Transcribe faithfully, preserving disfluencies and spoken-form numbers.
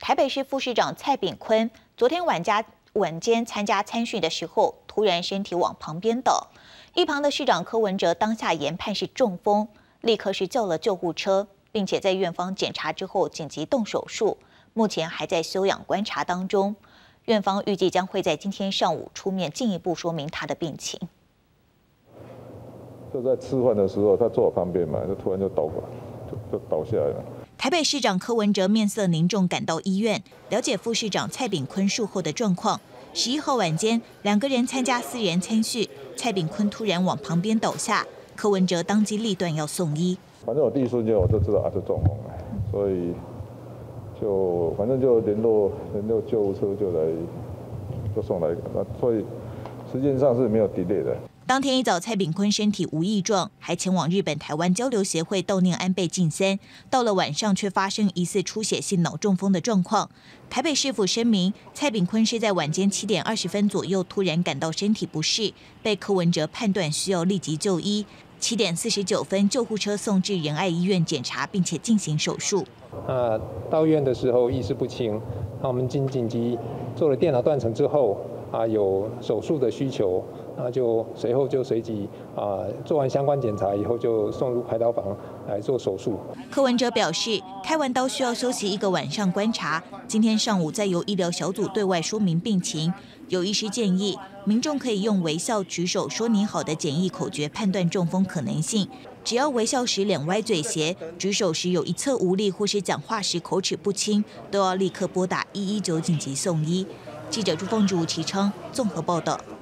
台北市副市长蔡炳坤昨天晚家晚间参加参训的时候，突然身体往旁边倒，一旁的市长柯文哲当下研判是中风，立刻是叫了救护车，并且在院方检查之后紧急动手术，目前还在休养观察当中。院方预计将会在今天上午出面进一步说明他的病情。 就在吃饭的时候，他坐我旁边嘛，就突然就倒过来，就就倒下来了。 台北市长柯文哲面色凝重，赶到医院了解副市长蔡炳坤术后的状况。十一号晚间，两个人参加私人参叙，蔡炳坤突然往旁边倒下，柯文哲当机立断要送医。 反正我第一瞬间我就知道啊是中风了，所以就反正就联络联络救护车就来就送来，啊，所以时间上是没有 delay 的。 当天一早，蔡炳坤身体无异状，还前往日本台湾交流协会悼念安倍晋三。到了晚上，却发生疑似出血性脑中风的状况。台北市府声明，蔡炳坤是在晚间七点二十分左右突然感到身体不适，被柯文哲判断需要立即就医。七点四十九分，救护车送至仁爱医院检查，并且进行手术。 啊，到院的时候意识不清，那我们紧紧急做了电脑断层之后，啊，有手术的需求。那就随后就随即啊做完相关检查以后，就送入开刀房来做手术。 柯文哲表示，开完刀需要休息一个晚上观察，今天上午再由医疗小组对外说明病情。有医师建议，民众可以用微笑、举手、说你好的简易口诀判断中风可能性。只要微笑时脸歪嘴斜，举手时有一侧无力，或是讲话时口齿不清，都要立刻拨打一一九紧急送医。记者朱凤竹、齐昌综合报道。